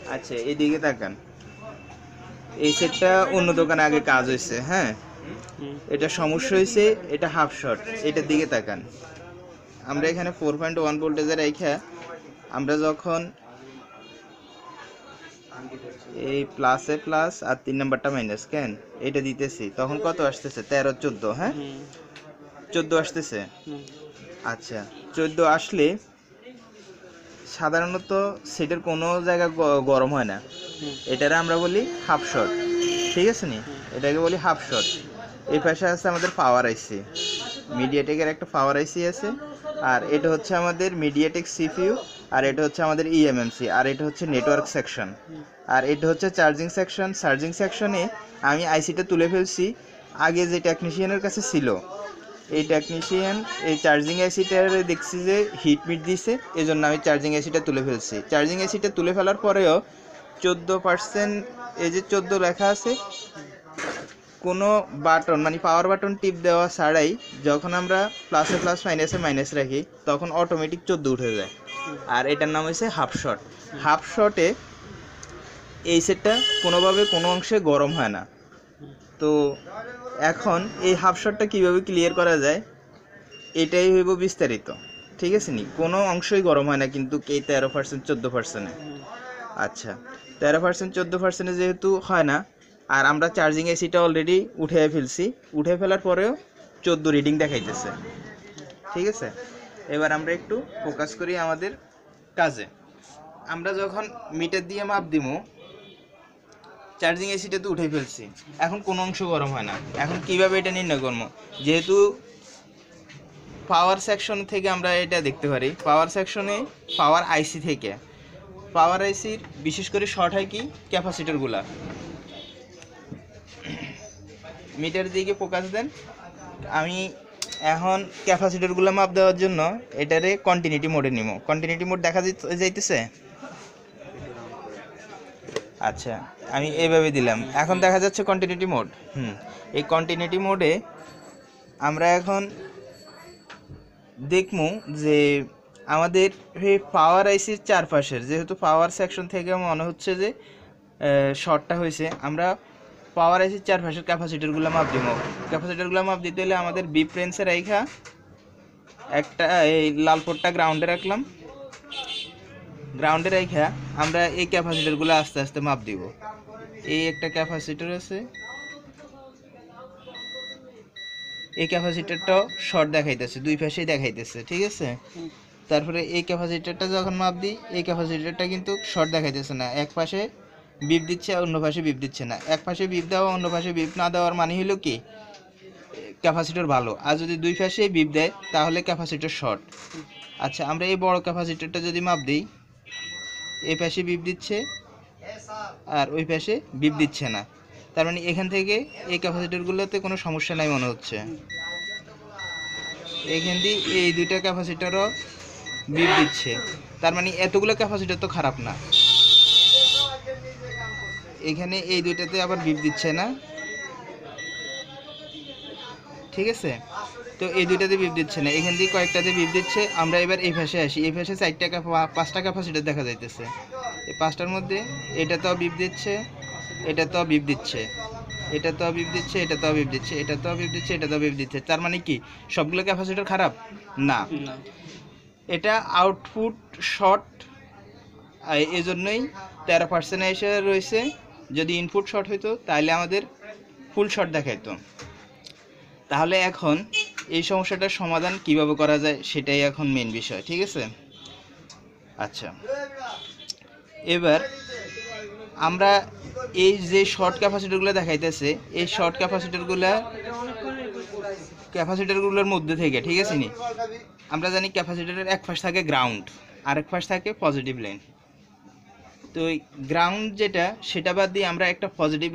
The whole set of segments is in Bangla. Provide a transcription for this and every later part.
আচ্ছা এইদিকে তাকান, এই সেটটা অন্য দোকানে আগে কাজ হয়েছে, হ্যাঁ এটা সমস্যা হয়েছে, এটা হাফ শর্ট। এটার দিকে তাকান, আমরা এখানে 4.1 ভোল্টেজের রেখা আমরা যখন এই প্লাসে প্লাস আর 3 নাম্বারটা মাইনাস কেন এটা দিতেছি, তখন কত আসতেছে 13 14, হ্যাঁ 14 আসতেছে। আচ্ছা 14 আসলে সাধারণত সেটের কোনো জায়গা গরম হয় না, এটারে আমরা বলি হাফ শর্ট, ঠিক আছে নি, এটাকে বলি হাফ শর্ট। এই পাশে আছে আমাদের পাওয়ার আইসি, মিডিয়াটেকের একটা পাওয়ার আইসি আছে, আর এটা হচ্ছে আমাদের মিডিয়াটেক সিপিইউ, আর এটা হচ্ছে আমাদের ইএমএমসি, আর এটা হচ্ছে নেটওয়ার্ক সেকশন, আর এটা হচ্ছে চার্জিং সেকশন। চার্জিং সেকশনে আমি আইসিটা তুলে ফেলছি, আগে যে টেকনিশিয়ানের কাছে ছিল এই টেকনিশিয়ান এই চার্জিং আইসিটার দেখছি যে হিট মিট দিছে, এই জন্য আমি চার্জিং আইসিটা তুলে ফেলছি। চার্জিং আইসিটা তুলে ফেলার পরেও 14%, এই যে 14 লেখা আছে, কোনো বাটন মানে পাওয়ার বাটন টিপ দেওয়া ছাড়াই যখন আমরা প্লাসে প্লাস মাইনাসে মাইনাস রাখি তখন অটোমেটিক 14 উঠে যায়, আর এটার নাম হচ্ছে হাফ শট। হাফ শটে এই সেটটা কোনোভাবে কোনো অংশে গরম হয় না। তো এখন এই হাফ শটটা কীভাবে ক্লিয়ার করা যায় এটাই হইব বিস্তারিত, ঠিক আছে নি, কোনো অংশই গরম হয় না কিন্তু এই 13% 14%-এ। আচ্ছা 13% 14%-এ যেহেতু হয় না, আর আমরা চার্জিং এসিটা অলরেডি উঠে ফেলছি, উঠে ফেলার পরেও 14 রিডিং দেখাইতেছে, ঠিক আছে। এবার আমরা একটু ফোকাস করি আমাদের কাজে। আমরা যখন মিটার দিয়ে মাপ দিব, চার্জিং এসিটা তো উঠে ফেলছি, এখন কোনো অংশ গরম হয় না। এখন কিভাবে এটা নির্ণয় করবো, যেহেতু পাওয়ার সেকশন থেকে আমরা এটা দেখতে পারি, পাওয়ার সেকশনে পাওয়ার আইসি থেকে, পাওয়ার আইসির বিশেষ করে শর্ট হয় কি ক্যাপাসিটরগুলা। মিটার দিকে ফোকাস দেন, আমি এখন ক্যাপাসিটরগুলো মাপ দেওয়ার জন্য এটারে কন্টিনিউটি মোডে নিব। কন্টিনিউটি মোড দেখা যাইতেছে, আচ্ছা আমি এইভাবে দিলাম, এখন দেখা যাচ্ছে কন্টিনিউটি মোড। এই কন্টিনিউটি মোডে আমরা এখন দেখবো যে আমাদের এই পাওয়ার আইসির চারপাশের, যেহেতু পাওয়ার সেকশন থেকে মনে হচ্ছে যে শর্টটা হয়েছে, আমরা পাওয়ার আইসির চারপাশের ক্যাপাসিটরগুলো মাপ দিব। ক্যাপাসিটরগুলো মাপ দিতে হলে আমাদের বিপ রেঞ্জে রাখা একটা এই লাল পোর্টটা গ্রাউন্ডে রাখলাম, গ্রাউন্ডে রাখা আমরা এই ক্যাপাসিটরগুলো আস্তে আস্তে মাপ দিব। এই একটা ক্যাপাসিটর আছে, এই ক্যাপাসিটরটাও শর্ট দেখাইতেছে, দুই পাশেই দেখাইতেছে, ঠিক আছে। তারপরে এই ক্যাপাসিটরটা যখন মাপ দিই, এই ক্যাপাসিটরটা কিন্তু শর্ট দেখাইতেছে না, এক পাশে বিপ দিচ্ছে অন্য পাশে বিপ দিচ্ছে না। এক পাশে বিপ দেওয়া অন্য পাশে বিপ না দেওয়ার মানে হলো কি ক্যাপাসিটর ভালো, আর যদি দুই পাশে বিপ দেয় তাহলে ক্যাপাসিটর শর্ট। আচ্ছা আমরা এই বড় ক্যাপাসিটরটা যদি মাপ দিই, এই পাশে বিপ দিচ্ছে আর ওই পাশে বিপ দিচ্ছে না, তার মানে এখান থেকে এই ক্যাপাসিটরগুলোতে কোনো সমস্যা নাই মনে হচ্ছে। এখান দিয়ে এই দুইটা ক্যাপাসিটরও বিপ দিচ্ছে, তার মানে এতগুলো ক্যাপাসিটর তো খারাপ না। এখানে এই দুইটাতে আবার বিপ দিচ্ছে না, ঠিক আছে। তো এই দুইটাতে বিপ দিচ্ছে না, এখান দিয়ে কয়েকটাতে বিপ দিচ্ছে। আমরা এবার এই পাশে আসি, এই পাশে 5টা ক্যাপাসিটর দেখা যাইতেছে, এই 5টার মধ্যে এটা তো বিপ দিচ্ছে, এটা তো বিপ দিচ্ছে, এটা তো বিপ দিচ্ছে, এটা তো বিপ দিচ্ছে, এটা তো বিপ দিচ্ছে, এটা তো বিপ দিচ্ছে। তার মানে কি সবগুলো ক্যাপাসিটর খারাপ না, এটা আউটপুট শর্ট, এই জন্যই 13% এসে রয়েছে। যদি ইনপুট শর্ট হইতো তাহলে আমাদের ফুল শর্ট দেখাইতো। তাহলে এখন এই সমস্যাটার সমাধান কিভাবে করা যায় সেটাই এখন মেন বিষয়, ঠিক আছে। আচ্ছা এবার আমরা এই যে শর্ট ক্যাপাসিটরগুলো দেখাইতেছে, এই শর্ট ক্যাপাসিটরগুলোর মধ্যে থেকে, ঠিক আছে নি, আমরা জানি ক্যাপাসিটরের এক পাশ থাকে গ্রাউন্ড, আরেক পাশ থাকে পজিটিভ লাইন। তো গ্রাউন্ড যেটা সেটা বাদ দিয়ে আমরা একটা পজিটিভ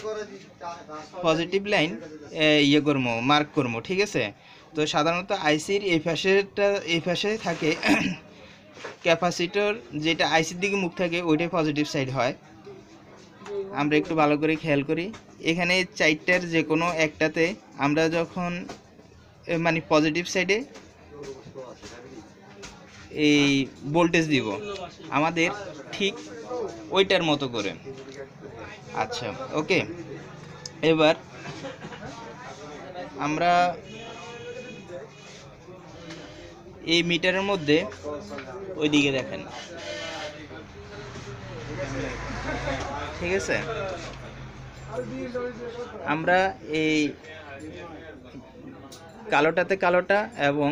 লাইন ইয়ে করবো, মার্ক করবো, ঠিক আছে। তো সাধারণত আইসির এই পাশে থাকে ক্যাপাসিটর, যেটা আইসির দিকে মুখ থাকে ওইটাই পজিটিভ সাইড হয়। আমরা একটু ভালো করে খেয়াল করি, এখানে 4টার যে কোনো একটাতে আমরা যখন মানে পজিটিভ সাইডে এই ভোল্টেজ দিব আমাদের ঠিক ওইটার মতো করে। আচ্ছা ওকে, এবার আমরা এই মিটারের মধ্যে ওইদিকে দেখেন, ঠিক আছে, আমরা এই কালোটাতে কালোটা এবং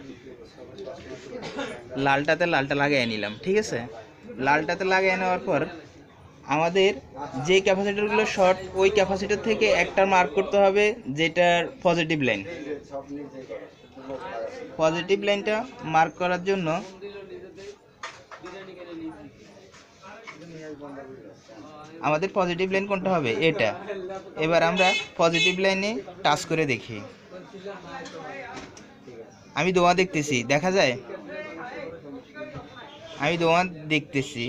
লালটাতে লালটা লাগিয়ে নিলাম, ঠিক আছে। লালটাতে লাগিয়ে নেওয়ার পর আমাদের যে ক্যাপাসিটরগুলো শর্ট ওই ক্যাপাসিটর থেকে একটা মার্ক করতে হবে যেটার পজিটিভ লাইন। পজিটিভ লাইনটা মার্ক করার জন্য আমাদের পজিটিভ লাইন কোনটা হবে, এটা। এবার আমরা পজিটিভ লাইনে টাচ করে দেখি। আমি দোয়া দেখতেছি, দেখা যায়, আমি দোয়া দেখতেছি।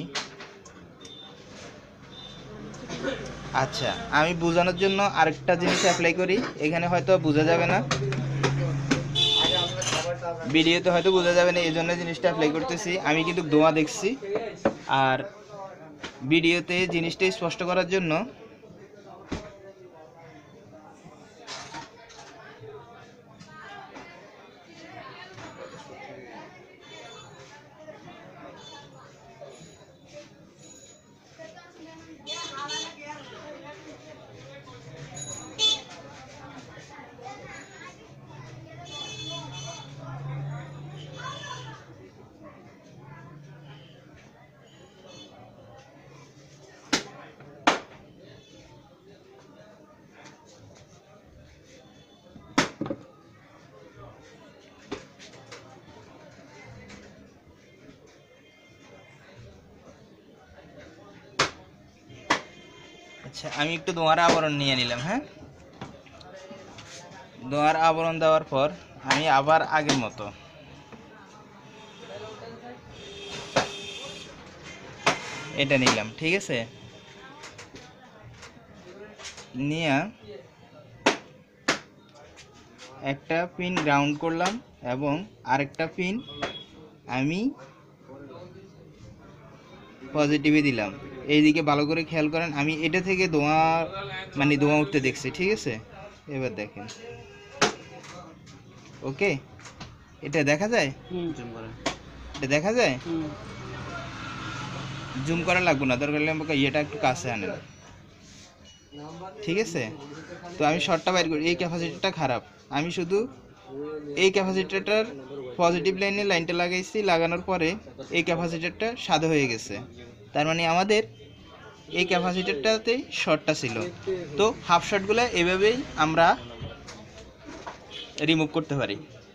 আচ্ছা, আমি বোঝানোর জন্য আরেকটা জিনিস অ্যাপ্লাই করি, এখানে হয়তো বোঝা যাবে না, ভিডিওতে হয়তো বোঝা যাবে না, এই জন্য জিনিসটা অ্যাপ্লাই করতেছি। আমি কিন্তু দোয়া দেখছি, আর ভিডিওতে জিনিসটা স্পষ্ট করার জন্য আচ্ছা, আমি একটু দোয়ার আবরণ নিয়ে নিলাম। হ্যাঁ, দোয়ার আবরণ দেওয়ার পর আমি আবার আগের মতো এটা নিলাম, ঠিক আছে। নিয়ে একটা পিন গ্রাউন্ড করলাম এবং আরেকটা পিন আমি পজিটিভে দিলাম। এইদিকে ভালো করে খেয়াল করেন, আমি এটা থেকে ধোঁয়া মানে ধোঁয়া উঠতে দেখছি, ঠিক আছে। এবার দেখেন, ওকে, এটা দেখা যায়, এটা দেখা যায়, জুম করা লাগবে না, দরকার হলে আমাকে ইয়েটা একটু কাছে আনেন, ঠিক আছে। তো আমি শর্টটা বাইর করি, এই ক্যাপাসিটিটা খারাপ, আমি শুধু এই ক্যাপাসিটরটার পজিটিভ লাইনে লাইনটা লাগাইছি, লাগানোর পরে এই ক্যাপাসিটরটা সাদা হয়ে গেছে, তার মানে আমাদের এই ক্যাপাসিটরটাতেই শর্টটা ছিল। তো হাফ শর্টগুলো এভাবেই আমরা রিমুভ করতে পারি।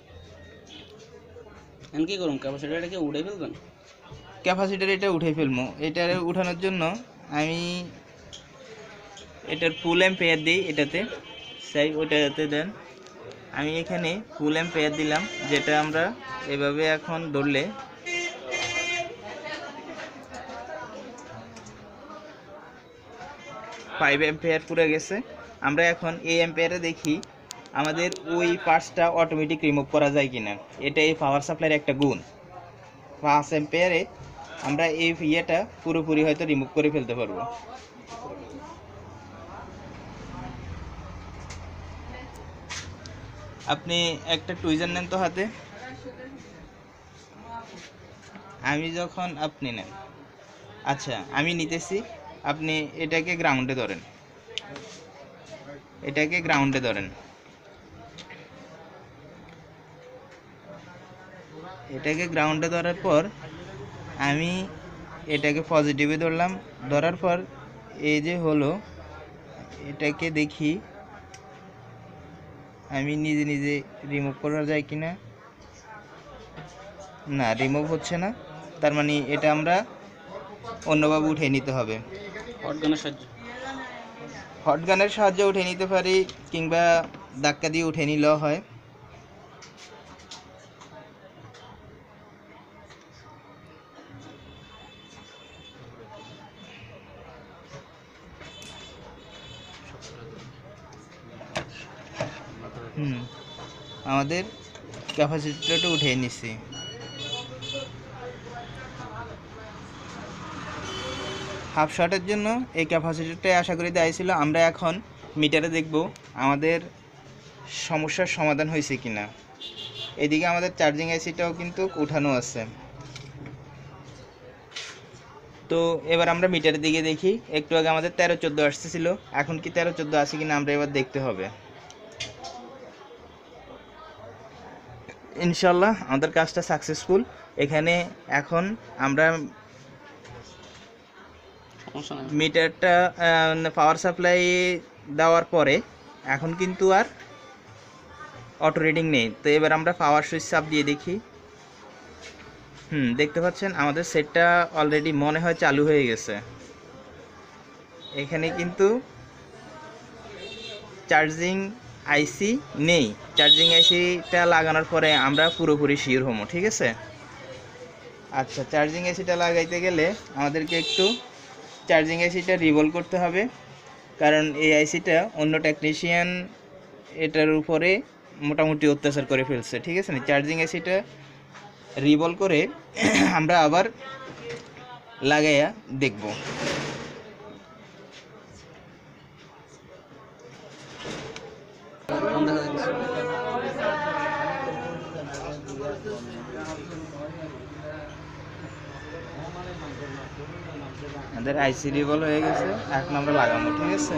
কি করুন, ক্যাপাসিটরটাকে উঠে ফেলবেন? ক্যাপাসিটর এটা উঠে ফেলবো। এটা উঠানোর জন্য আমি এটার ফুল এম্পিয়ার দিই, এটাতে চাই ওটাতে দেন। আমি এখানে ফুল এম্পিয়ার দিলাম, যেটা আমরা এভাবে এখন ধরলে 5 এম্পিয়ার পুরো গেছে। আমরা এখন এই এম্পিয়ারে দেখি আমাদের ওই পার্টসটা অটোমেটিক রিমুভ করা যায় কিনা। এটা এই পাওয়ার সাপ্লাইয়ের একটা গুণ। 5 এম্পিয়ারে আমরা এই ইয়েটা পুরোপুরি হয়তো রিমুভ করে ফেলতে পারবো। আপনি একটা টুইজার নেন তো হাতে, আমি যখন আপনি নেন, আচ্ছা আমি নিতেছি, আপনি এটাকে গ্রাউন্ডে ধরেন, এটাকে গ্রাউন্ডে ধরেন, এটাকে গ্রাউন্ডে ধরার পর আমি এটাকে পজিটিভে ধরলাম, ধরার পর এই যে হলো, এটাকে দেখি আমি নিজে নিজে রিমুভ করা যায় কিনা। না, রিমুভ হচ্ছে না, তার মানে এটা আমরা অন্যভাবে উঠে নিতে হবে। হট গানের সাহায্যে উঠে নিতে পারি, কিংবা ধাক্কা দিয়ে উঠে নিলেও হয়। আমাদের ক্যাপাসিটরটা উঠিয়ে নিচ্ছি। হাফ শটের জন্য এই ক্যাপাসিটরটাই আশা করি দেওয়া ছিল। আমরা এখন মিটারে দেখব আমাদের সমস্যার সমাধান হয়েছে কিনা। এদিকে আমাদের চার্জিং আইসিটাও কিন্তু উঠানো আছে। তো এবার আমরা মিটারের দিকে দেখি। একটু আগে আমাদের 13-14 আসতেছিল, এখন কি 13-14 আছে কিনা আমরা এবার দেখতে হবে। ইনশাল্লাহ আমাদের কাজটা সাকসেসফুল। এখানে এখন আমরা মিটারটা পাওয়ার সাপ্লাই দেওয়ার পরে এখন কিন্তু আর অটো রিডিং নেই। তো এবার আমরা পাওয়ার সুইচ চাপ দিয়ে দেখি। দেখতে পাচ্ছেন আমাদের সেটটা অলরেডি মনে হয় চালু হয়ে গেছে। এখানে কিন্তু চার্জিং আইসি নেই। চার্জিং আইসিটা লাগানোর পরে আমরা পুরোপুরি শিওর হবো, ঠিক আছে। আচ্ছা, চার্জিং আইসিটা লাগাইতে গেলে আমাদেরকে একটু চার্জিং আইসিটা রিভলভ করতে হবে, কারণ এই আইসিটা অন্য টেকনিশিয়ান এটার উপরে মোটামুটি অত্যাচার করে ফেলছে, ঠিক আছে। চার্জিং আইসিটা রিভলভ করে আমরা আবার লাগাইয়া দেখব। আমাদের আইসি রিভলভ হয়ে গেছে, এখন আমরা লাগাবো, ঠিক আছে।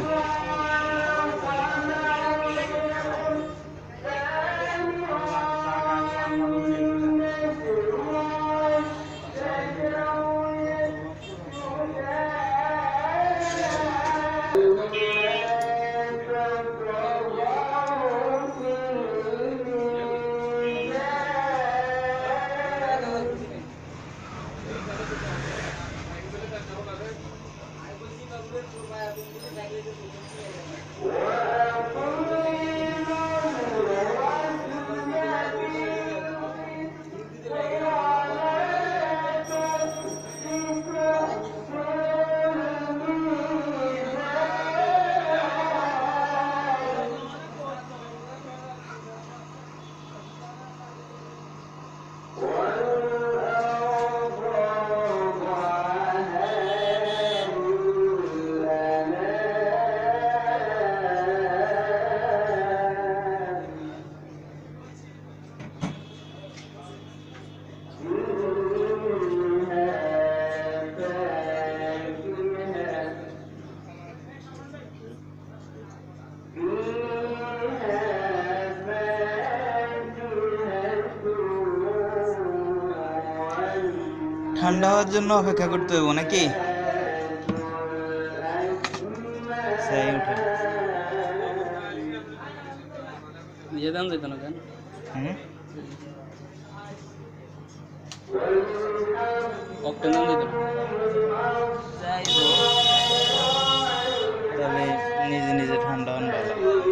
ঠান্ডা হওয়ার জন্য অপেক্ষা করতে হবে নাকি? নিজে দাম দিত না কেন? অক্টেন দাম দিত না, তবে নিজে নিজে ঠান্ডা হন ভালো।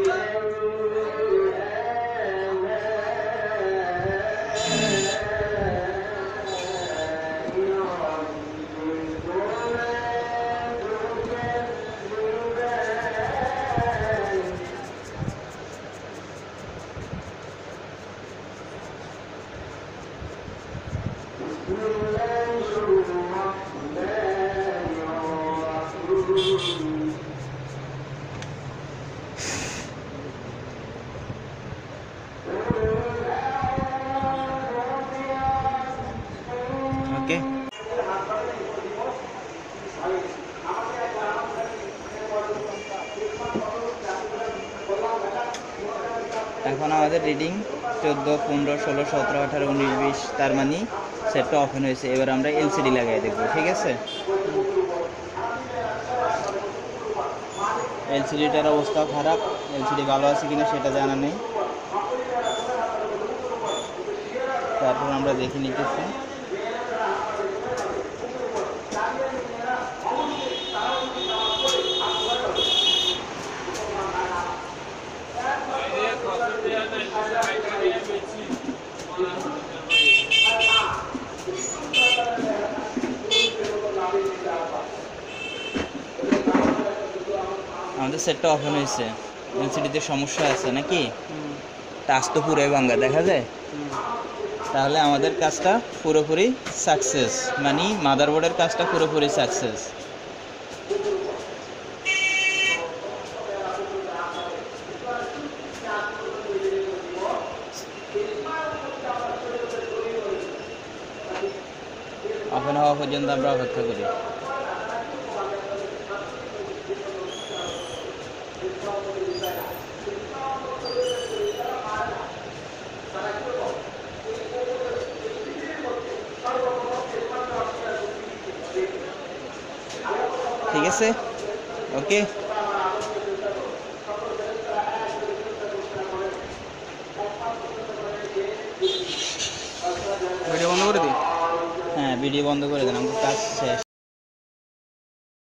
ওকে, এখন আমাদের রিডিং 14, 15, 16, 17, 18, 19, 20, তার মানে সেটটা ওপেন হয়েছে। এবার আমরা এলসিডি লাগাই দেখবো, ঠিক আছে। এলসিডিটার অবস্থা খারাপ, এলসিডি ভালো আছে কিনা সেটা জানা নেই। তারপর আমরা দেখে নিতেছি। আমাদের সেটটা ওপেন হয়েছে। এলসিডিতে সমস্যা আছে নাকি? টাচ তো পুরোই ভাঙা দেখা যায়। তাহলে আমাদের কাজটা পুরোপুরি সাকসেস, মানে মাদারবোর্ডের কাজটা পুরোপুরি সাকসেস। ওপেন হওয়া পর্যন্ত আমরা অপেক্ষা করি। ঠিক আছে, ওকে। ভিডিও বন্ধ করে দিই। হ্যাঁ, ভিডিও বন্ধ করে দেন, আমাদের কাজ শেষ।